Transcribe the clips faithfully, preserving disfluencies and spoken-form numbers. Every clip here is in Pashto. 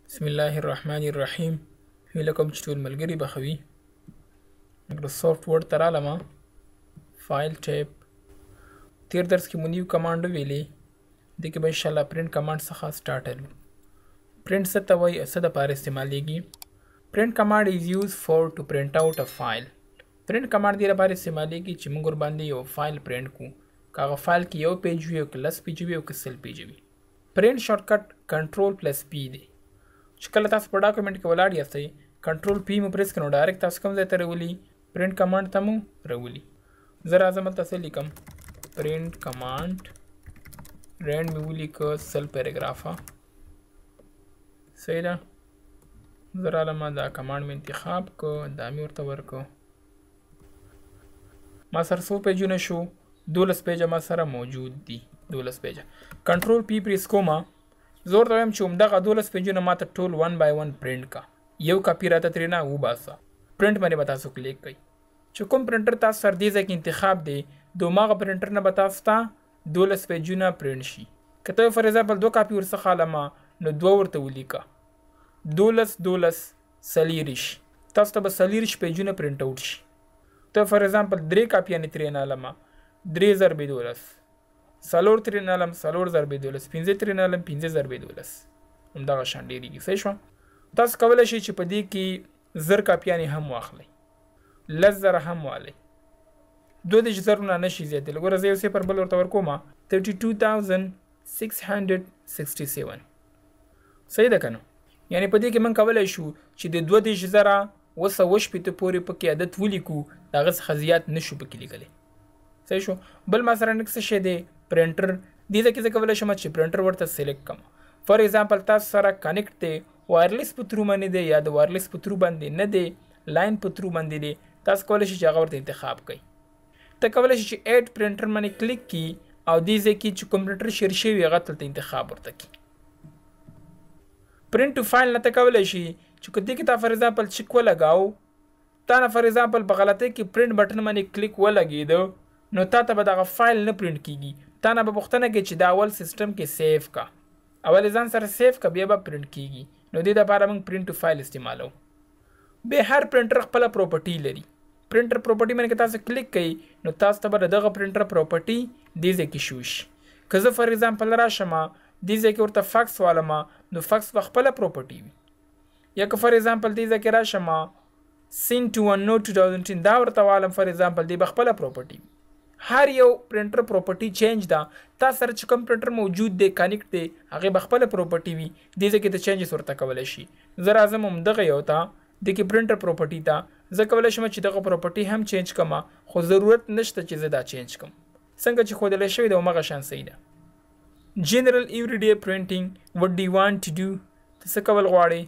بسم الله الرحمن الرحیم. هیله کوم چې ټول ملګري به ښه وي. مایکروسافټ ورډ ته رالمه. فایل ټیب. تیر درس کې مو نیو کمانډ ویلې. دې کې به انشاءالله پرنټ کمانډ څخه سټارټ الو. پرنټ څه ته وایي، څه دپاره استعمالیږي؟ پرنټ کمانډ از یوز فور ټو پرنټ آوټ ا فایل. پرنټ کمانډ دې لپاره استعمالیږي چې موږ ورباندې یو فایل پرنټ کړو. که هغه فایل کې یو پیج وي او که لس پیج وي او که سل پیج وي. پرنټ شارټکټ کنټرول پلس پی دی. چې کله تاسو په ډاکومنټ کې ولاړ یاستئ، کنټرول پی مو پریس کړئ نو ډایرکټ تاسو کوم ځای ته راولي؟ پرنټ کمانډ ته مو راولي. زه راځم هلته څه لیکم؟ پرنټ کمانډ رینډ مې ولیکه سل پیراګرافه. صحیح ده. زه رالمه دا کمانډ مې انتخاب کړ، دا مې ورته ورکړ. ما سره څو پیجونه شو؟ دولس پیجه ما سره موجود دي. دولس پیجه. کنټرول پی پریس کومه. زه ورته وایم چې همدغه دولس پیجونه ماته ټول ون بای ون پرنټ کا. یو کاپي راته ترېنه وباسه. پرنټ باندې به تاسو کلیک کوئ. چې کوم پرنټر تاسو سره دې ځای کې انتخاب دی، د هماغه پرنټر نه به تاسو ته دولس پیجونه پرنټ شي. که ته فار ایگزامپل دوه کاپي ورڅخه علمه نو دوه ورته ولیکه. دولس دولس څلېرویشت. تاسو ته به څلېرویشت پیجونه پرنټ آوټ شي. ته فار ایگزامپل درې کاپیانې ترېنه علمه، درې ضربې دولس. څلور ترېنه علم، څلور ضربې دولس. پنځه ترېنه علم، پنځه ضربې دولس. همدغه شان ډېرېږي. صحیح شوه؟ تاسو کولی شئ چې په دې کې زر کاپیانې هم واخلئ، لس زره هم والئ. دوه دېرش زرونه نه شي زیاتېدلی. ګوره زه یو صفر بل ورته ورکومه، تھرټي ټو تاوزنډ سکس هنډرډ سکسټي سیون. صحیح ده که نه؟ یعنې په دې کې موږ کولی شو چې د دوه دېرش زره اوه سوه شپېته پورې پکې عدد ولیکو، د هغه څخه زیات نه شو پکې لیکلی. صحیح شو؟ بل ما سره نیکسټ شی دی پرنټر. دې ځای کې زه کولی شم چې پرنټر ورته سلیکټ کړم. فار ایگزامپل تاسو سره کنیکټ دی، وایرلیس په ترو باندې دی یا د وایرلیس په ترو باندې نه دی، لاین په ترو باندې دی. تاسو کولی شئ چې هغه ورته انتخاب کړئ. ته کولی شئ چې ایډ پرنټر باندې کلیک کړي او دې ځای کې چې کوم پرنټر شیر شوي هغه دلته انتخاب ورته کړي. پرنټ ټو فایل نه ته کولی شئ چې که دې کې تا فار ایگزامپل چک ولګاو، تا نه فار ایگزامپل په غلطۍ کې پرنټ بټن باندې کلیک ولګېده نو تا ته به دغه فایل نه پرنټ کېږي. تا نه به پوښتنه کوي چې دا اول سیسټم کې سیف کا، اول ځان سره سیف کا، بیا به پرنټ کېږي. نو دې دپاره موږ پرنټ ټو فایل استعمالو. بیا هر پرنټر خپله پروپرټي لري. پرنټر پروپرټي باندې که تاسو کلیک کوئ نو تاسو ته به د دغه پرنټر پروپرټي دې ځای کې شو شي. که زه فار ایگزامپل راشمه دې ځای کې ورته فکس والمه نو فکس به خپله پروپرټي وي. یا که فار ایگزامپل دې ځای کې راشمه سین ټو ون نو ټو تاوزنډ ټین دا ورته والم فار ایگزامپل، دې به خپله پروپرټي وي. هر یو پرنټر پروپرټي چینج ده. تا سره چې کوم پرنټر موجود دی کنیکټ دی هغې به خپله پروپرټي وي. دې ځای کې ته چینجز ورته کولی شي. زه راځم همدغه یو ته دې کې پرنټر پروپرټي ته زه کولی شم چې دغه پروپرټي هم چینج کړم، خو ضرورت نشته چې زه دا چینج کړم. څنګه چې ښودلی شوي ده همغه شان صحیح ده. جنرل ایوریډے پرنټینګ وټ ډو یو وانټ ټو ډو. ته څه کول غواړې؟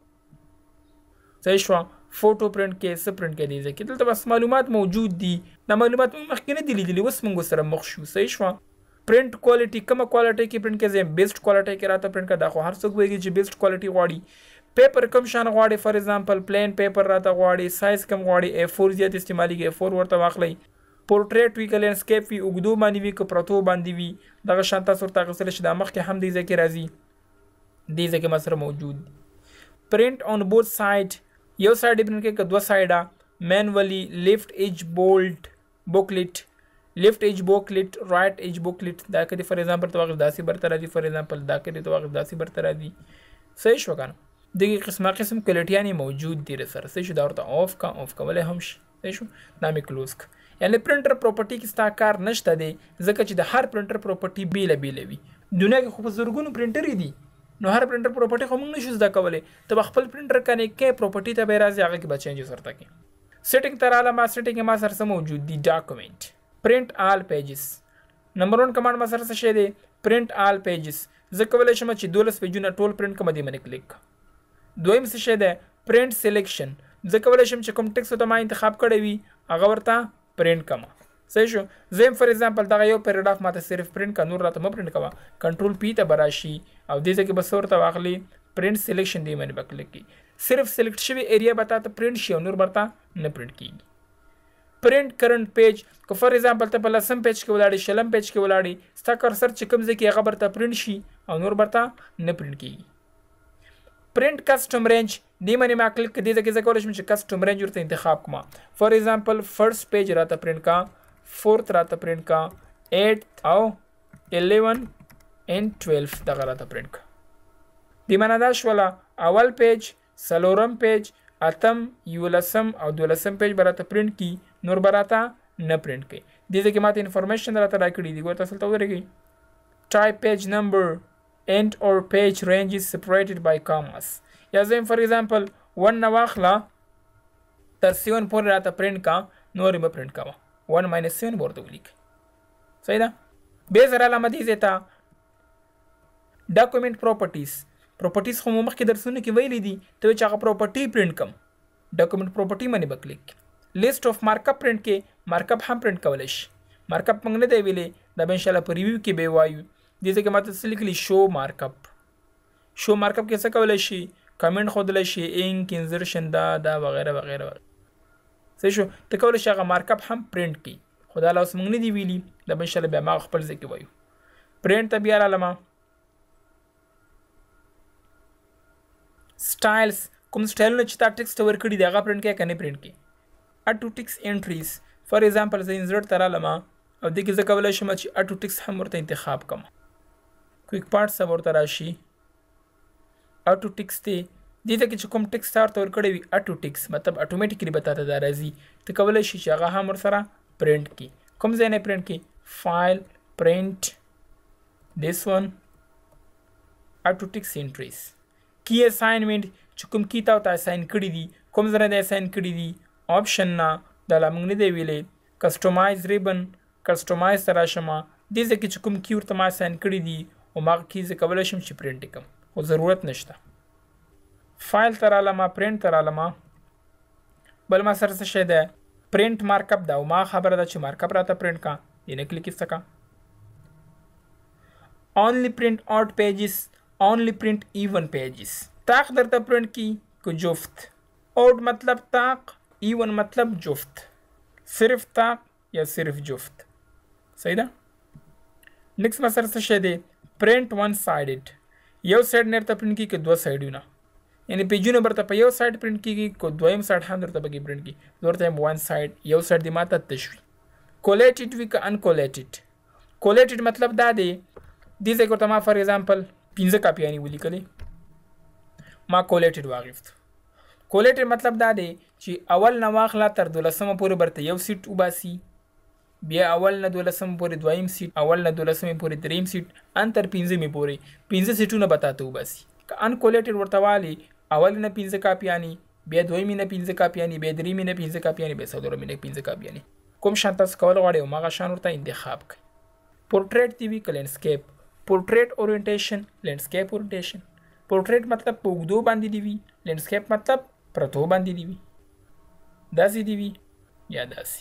صحیح شوه؟ فوټو پرنټ کې څه پرنټ کې دی ځای کې دلته بس معلومات موجود دي. دا معلومات موږ مخکې نه دي لیدلي، اوس موږ سره مخ شو. صحیح شوه؟ پرنټ کوالټي کومه کوالټۍ کې پرنټ کې زه بیسټ کوالټۍ کې راته پرنټ کړه. دا خو هر څوک پوهېږي چې بیسټ کوالټي غواړي. پیپر کوم شان غواړي، فار ایگزامپل پلین پیپر راته غواړي، سایز کم غواړي، اے فور زیات استعمالیږي، اے فور ورته واخلئ. پورټریټ وي که لینډسکیپ وي، اوږدو باندې وي که پرتو باندې وي، دغه شان تاسو ورته اخیستلی شئ. دا مخکې هم دې ځای کې راځي، دې ځای کې ما سره موجود دي. پرنټ آن بوث سایډ، یو سایډ پرنټ کې که دوه سایډه. مینولی لیفټ ایج بولډ بوکلیټ، لیفټ ایج بوکلیټ، رایټ ایج بوکلیټ. دا که دې فار ایگزامپل ته واخلې داسې برته راځي، فار ایگزامپل دا که دې ته واخلې داسې برته راځي. صحیح شوه که نه؟ دغې قسمه قسم کوالټیانې موجود دي رسره. صحیح شو؟ دا ورته آف کا، آف کولی هم شي. صحیح شو؟ دا مې کلوز که. یعنې پرنټر پروپرټي کې ستا کار نشته دی، ځکه چې د هر پرنټر پروپرټي بېله بېله وي. دنیا کې خو په زرګونو پرنټرې دي، نو هر پرنټر پروپرټي خو موږ نشو زده کولی. ته به خپل پرنټر کنیکټ کوې، پروپرټي ته به یې راځي، هغه کې به چینجز ورته کوې. سیټینګ ته رالم. سیټینګ ما سره څه موجود دي؟ ډاکومنټ. پرنټ آل پیجز. نمبر ون کمانډ ما سره څه شی دی؟ پرنټ آل پیجز. زه کولی شم چې دولس پیجونه ټول پرنټ کړم، دې باندې کلیک کړه. دویم څه شی دی؟ پرنټ سلیکشن. زه کولی شم چې کوم ټکس ته ما انتخاب کړی وي هغه ورته پرنټ کړم. صحیح شو؟ زه فار ایگزامپل دغه یو پیراګراف ماته صرف پرنټ کا، نور راته مه پرنټ کوه. کنټرول پی ته به راشي او دې ځای کې به څه ورته واخلي؟ پرنټ سلیکشن دې باندې به کلیک کړي. صرف سلیکټ شوي ایریا به تا ته پرنټ شي او نور به ته نه پرنټ کېږي. پرنټ کرنټ پیج، که فار ایگزامپل ته په لسم پیج کې ولاړې، شلم پیج کې ولاړې، ستا کرسر چې کوم ځای کې هغه به ورته پرنټ شي او نور به ورته نه پرنټ کېږي. پرنٹ کسٹم رینج دی باندې ما کلیک کړی دې کې کولای شم چې کسٹم رینج ورته انتخاب کړم. فار ایگزامپل فرست پیج راته پرنٹ کا، فورث راته پرنٹ کا، ایټ او الیون and twelve دغه راته پرنٹ کا. دی معنا دا شوله اول پیج، څلورم پیج، اتم، یولسم او دولسم پیج به راته پرنٹ کی، نور به راته نه پرنٹ کوي. دې ځای کې ماته انفارمیشن راته راکړي دي، ګوره تاسو ته ودرېږئ. type page number and or page range is separated by commas. یا زه فار ایگزامپل ون نه واخله تر سیون پورې راته پرنٹ کا، نور یې به پرنٹ کوه. ون ماینس سیون به ورته ولیکئ. صحیح ده؟ بې سره علامه دې ځای ته ډاکومنټ پراپرټیز. پراپرټیز خو مو مخکې درسونه کې ویلي دي، ته چې هغه پراپرټي پرنٹ کم، ډاکومنټ پراپرټي باندې به کلیک کړي. لیست اف مارکاپ پرنٹ کې مارکاپ هم پرنٹ کولی شي. مارکاپ موږ نه دی ویلی، دا به انشاءالله په ریویو کې به وایو. دې ځای کې ماته څه لیکلي شو مارکاپ. شو مارکاپ کې څه کولی شي؟ کمنټ ښودلی شي، انک، انزرشن، دا دا وغیره وغیره. صحیح شو؟ ته کولی شي هغه مارکاپ هم پرنٹ کړي، خو دا لا اوس موږ نه دي ویلي، دا به انشاءالله بیا ما خپل ځای کې وایو. پرنٹ ته بیا رالمه سټایلز، کوم سټایلونه چې تا ټکسټ ورکړي دي هغه پرنٹ کړي که نه پرنٹ کړي. اټو ټکس انټریز، فار ایگزامپل زه انزرټ ته رالمه او دې کې زه کولی شم چې اټو ټکس هم ورته انتخاب کړم. کویک پارټس به ورته راشي، اټو ټکس دی. دې ته کې چې کوم ټکس تا ورته ورکړی وي اټو ټکس مطلب اټومیټیکلي به تا ته دا راځي، ته کولی شي چې هغه هم ورسره پرنٹ کړي. کوم ځای نه پرنٹ کړي؟ فایل، پرنٹ، دیس ون، اټو ټکس انټریز. کی اساینمنٹ چې کوم کی تا ورته اساین کړي دي، کوم ځای نه دی اساین کړي دي، آپشن نه، دا لا موږ نه دی ویلی. کسټمایز ریبن، کسټمایز ته راشمه، دې ځای کې چې کوم کی ورته ما اساین کړي دي هماغه کی زه کولی شم چې پرنټ یې کړم، خو ضرورت نشته. فایل ته رالمه، پرنټ ته رالمه. بل ما سره څه شی دی؟ پرنٹ مارکاپ دا، او ما خبره ده چې مارکاپ راته پرنٹ کا، دې نه کلیک ایسته کا. only print odd pages, only print even pages. تاق درته پرنٹ کی کو جفت. odd مطلب تاق، even مطلب جفت. صرف تاق یا صرف جفت. صحیح ده؟ نیکس ما سره څه شی دی؟ print one sided. یو سایډ نه درته پرنٹ کی که دوه سایډونه، یعنی پیجونه برته په یو سایډ پرنٹ کیږي، کو دویم سایډ هم درته پکې پرنٹ کی. زه ورته یم ون سایډ، یو سایډ دې ماته تش وي. کولیټډ وي که انکولیټډ. کولیټډ مطلب دا دی، دې ځای کې ورته ما فار ایگزامپل پنځه کاپیانې ولیکلې، ما کولیټډ واخیست. کولیټډ مطلب دا دی چې اول نه واخله تر دولسمه پورې برته یو سیټ وباسي، بیا اول نه دولسمه پورې دویم سیټ، اول نه دولسمې پورې دریم سیټ، ان تر پنځمې پورې پنځه سیټونه به تاته وباسي. که انکولیټډ ورته والي اول نه پنځه کاپیانې، بیا دویمې نه پنځه کاپیانې، بیا دریمې نه پنځه کاپیانې، بیا څلورمې نه پنځه کاپیانې. کوم شان تاسو کول غواړئ هماغه شان ورته انتخاب کړئ. پورټریټ دی وي که لینډسکیپ. پورټریټ اورینټیشن، لینډسکیپ اورینټیشن. پورټریټ مطلب په اوږدو باندې دی وي، لینډسکیپ مطلب پرتو باندې دی وي، داسې دی وي یا داسې.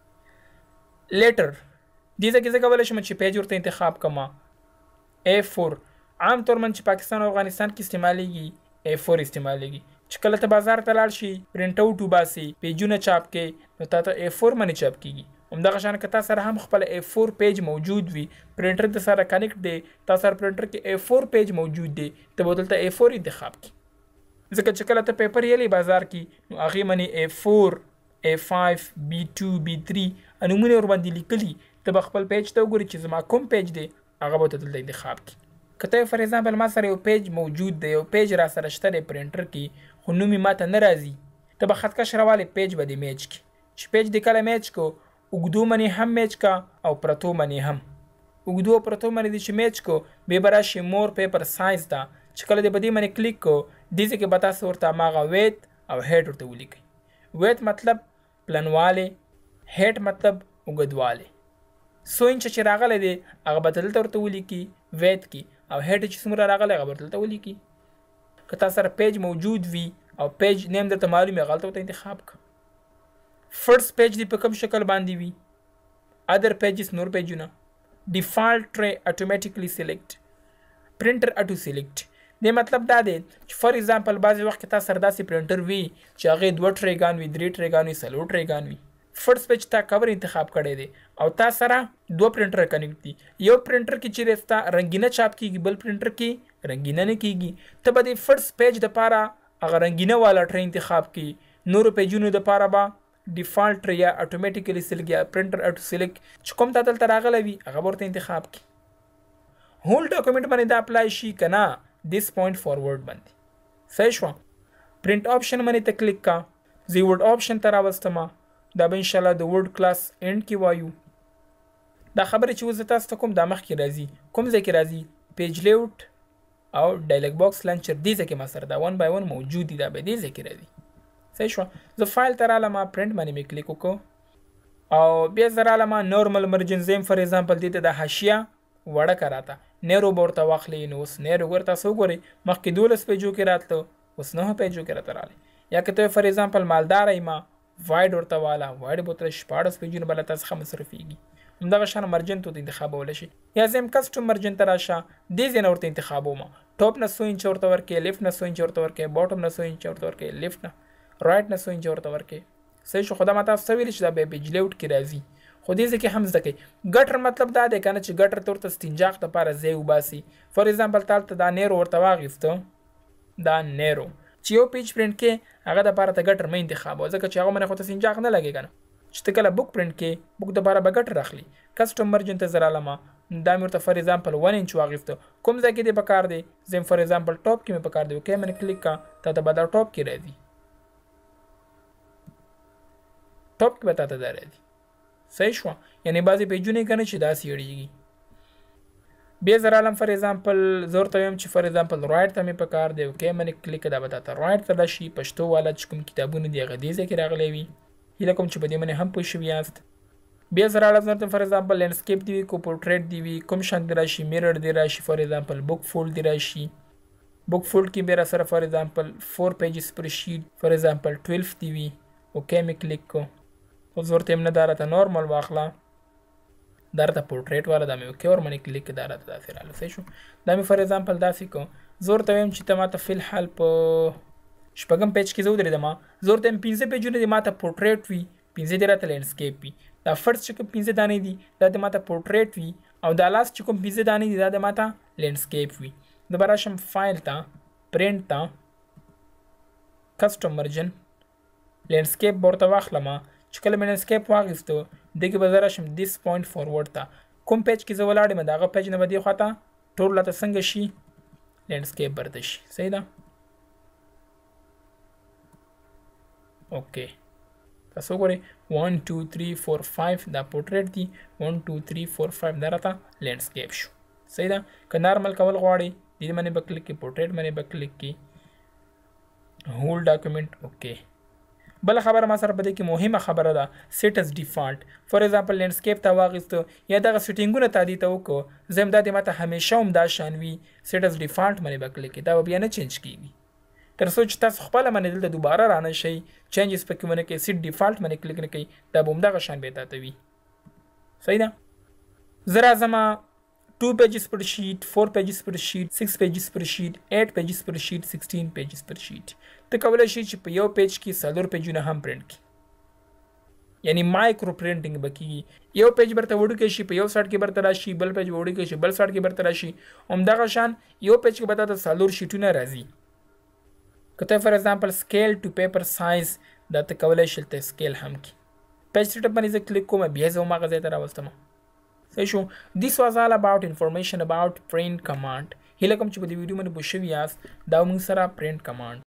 لیټر، دې ځای کې زه کولی شم چې پیج ورته انتخاب کړم. اے فور عام طور من چې پاکستان او افغانستان کې استعمالیږي اے فور استعمالیږي. چې کله ته بازار ته لاړ شي پرنټ اوټ وباسي، پیجونه چاپ کې، نو تا ته اے فور باندې چاپ کېږي. همدغه شان که تا سره هم خپل اے فور پیج موجود وي، پرنټر د سره کنیکټ دی، تا سره پرنټر کې اے فور پیج موجود دی، ته به دلته اے فور انتخاب کړي. ځکه چې کله ته پیپر یلی بازار کې، نو هغې باندې اے فور، اے فایف، بی ټو، بی تھری نومونه ورباندې لیکلي، ته به خپل پیج ته وګورې چې زما کوم پیج دی، هغه به ته دلته انتخاب کړي. که ته فار ایگزامپل ما سره یو پیج موجود دی، یو پیج را سره شته دی پرنټر کې، خو نوم یې ما ته نه راځي، ته به خطکش راوالې پیج به دې میچ کړي. چې پیج دې کله میچ کو، اوږدو باندې هم میچ کا او پرتو باندې هم. اوږدو او پرتو باندې دې چې میچ کو، بیا به راشي مور پیپر سایز ته، چې کله دې په دې باندې کلیک کو، دې ځای کې به تاسو ورته هماغه ویت او هیټ ورته ولیکئ. ویت مطلب پلنوالی، هیټ مطلب اوږدوالی. څو انچه چې راغلی دی هغه به دلته ورته ولیکي ویت کې، او هیټ چې څومره راغلی هغه به دلته ولیکي. که تا سره پیج موجود وي او پیج نیم درته معلوم وي، هغه ورته انتخاب کړه. فرست پیج دی په کوم شکل باندې وي، ادر پیجز نور پیجونه. ډیفالټ ټری اتوماتیکلی سلیکټ، پرنټر اټو سلیکټ. دې مطلب دا دی چې فار ایگزامپل بعضې وخت کې تا سره داسې پرنټر وي چې هغې دوه ټریګان وي، درې ټریګان وي، څلور ټریګان وي. فرست پیج تا کور انتخاب کړی دی او تا سره دوه پرنټر کنیکټ دي. یو پرنټر کې چې ستا رنګینه چاپ کېږي، بل پرنټر کې رنگینه نه کیږي. ته به د فرست پیج د پاره هغه رنگینه والا ټری انتخاب کی. نورو پیجونو د پاره به ډیفالت یا اتوماتیکلی سلیکټ یا پرنټر اټو سلیکټ چې کوم ته دلته راغلی وي هغه ورته انتخاب کی. هول ډاکومنټ باندې دا اپلای شي کنه دیس پوینټ فارورډ باندې. صحیح شو. پرنٹ آپشن باندې ته کلیک کا. زی ورډ آپشن ته راوستم. دا به ان شاء الله د ورډ کلاس اینډ کې وایو. دا خبره چې وزه تاسو ته کوم دا مخ کې راځي کوم ځای کې راځي پیج لیاوټ او ډایلوګ باکس لانچر دې ځای کې ما سره دا ون بای ون موجود دي دا به دې ځای کې راځي. صحیح شو. زه فایل ته رالم پرنټ باندې مې کلیک وکړو او بیا زه رالم نورمل مرجن زیم فار ایگزامپل دې ته د حاشیه وړه کراته نیرو ورته واخلي. نو اوس نیرو ورته څو ګوري مخکې دولس پیجو کې راتلو اوس نه پیجو کې راته راغلی. یا که ته فار ایگزامپل مالدار ایما وایډ ورته والا وایډ بوتل شپاړس پیجونه بل تاسو ښه مصرفیږي همدغه شان مرجن ته انتخابول شي. یا زم کسټم مرجن ته راشه دې ځای نه ورته انتخابوم. ټاپ نه سو انچ ورته ورکې لیفټ نه سو انچ ورته ورکې باټم نه سو انچ ورته ورکې لیفټ نه رائټ نه سو انچ ورته ورکې. صحیح شو. خدا ماته تاسو ویل چې دا به پیج لیاوټ کې راځي خو دې ځکه هم زده کوي. ګټر مطلب دا دی کنه چې ګټر تورته استنجاق ته لپاره ځای وباسي. فار ایگزامپل تاسو دا نیرو ورته واغېسته دا نیرو چې یو پیج پرنټ کې هغه د لپاره ته ګټر مې انتخاب ځکه چې هغه باندې خو ته استنجاق نه لګي کنه چې ته کله بوک پرنټ کې بوک د لپاره به ګټر اخلي. کسټم مرجن ته زرا لمه دا مې ورته فار ایگزامپل ون انچ واغېسته کوم ځای کې دې پکار دی زم فار ایگزامپل ټاپ کې مې پکار دی اوکې مې کلیک کا ته ته به دا ټاپ کې راځي ټاپ کې به ته دا راځي. صحیح شو. یعنی بعضی پیجونه کنه چې داسې یړیږي. بیا زه رالم فار ایگزامپل زه ورته وایم چې فار ایگزامپل رایټ ته مې پکار دی اوکې مې کلیک دا به ته رایټ ته راشي. پښتو والا چې کوم کتابونه دي هغه دې ځای کې راغلی وي. هیله کوم چې په دې باندې هم پوه شوي یاست. بیا زه رالم ورته فار ایگزامپل لینډسکیپ دی وي کو پورټریټ دی وي کوم شان دی راشي میرر دی راشي فار ایگزامپل بوک فولډ دی راشي. بوک فولډ کې بیا را سره فار ایگزامپل فور پیجز پر شیټ فار ایگزامپل ټویلو دی وي اوکې مې کلیک کو. اوس ورته هم نه دا راته نارمل واخله دا راته پورټریټ والا دا مې اوکې ور باندې کلیک دا راته داسې راغله. صحیح شو. دا مې فار ایگزامپل داسې کو زه ورته وایم چې ته ماته فی الحال په شپږم پیج کې زه ودرېدم زه ورته وایم پنځه پیجونه دې ماته پورټریټ وي پنځه دې راته لینډسکیپ وي. دا فرست چې کوم پنځه دانې دي دا د ماته پورټریټ وي او دا لاست چې کوم پنځه دانې دي دا د ماته لینډسکیپ وي. د به راشم فایل ته پرنټ ته کسټم مرجن لینډسکیپ به ورته واخلم چې کله مې لینډسکیپ واخیستو دې کې به زه راشم دیس پوینټ فارورډ ته کوم پیج کې زه ولاړ یم د هغه پیج نه به دې خواته ټول راته څنګه شي لینډسکیپ برته شي. صحیح ده. اوکې تاسو ګورئ ون ټو تھری فور فایو دا پورټریټ دی ون ټو تھری فور فایو دا راته لینډسکیپ شو. صحیح ده. که نارمل کول غواړئ دې باندې به کلیک کړئ پورټریټ باندې به کلیک کړئ هول ډاکومنټ اوکې. بل خبره ما سره په دې کې مهمه خبره ده سیټ از ډیفالت فار ایگزامپل لینډسکیپ ته واغېسته یا دغه سیټینګونه تعدیل ته وکړو زه هم دا دې ماته همیشه هم دا شان وي سیټ از ډیفالت باندې به کلیک کړئ دا به بیا نه چینج کېږي تر څو چې تاسو خپله باندې دلته دوباره رانه شئ چینجز پکې ونه کوئ سیټ ډیفالت باندې کلیک نه کوئ دا به همدغه شان به تاته وي. صحیح ده. زه راځم two pages per sheet four pages per sheet six pages per sheet eight pages per sheet sixteen pages per sheet ته کولی شي چې په یو پیج کې څلور پیجونه هم پرنټ کړي یعنی مایکرو پرنټینګ به کېږي. یو پیج برته وړوکی شي په یو سایډ کې برته راشي بل پیج وړوکی شي بل سایډ کې برته راشي همدغه شان یو پیج کې به تاته څلور شیټونه راځي. که ته فار ایگزامپل سکیل ټو پیپر سایز دا ته کولی شي ته سکیل هم کړي. پیج سیټ اپ باندې زه کلیک کوم بیا زه هماغه ځای ته راوستم. صحیح شو. This was all about information about print command. هیله کوم چې په دې ویډیو باندې پوه شوي یاست دا موږ سره print command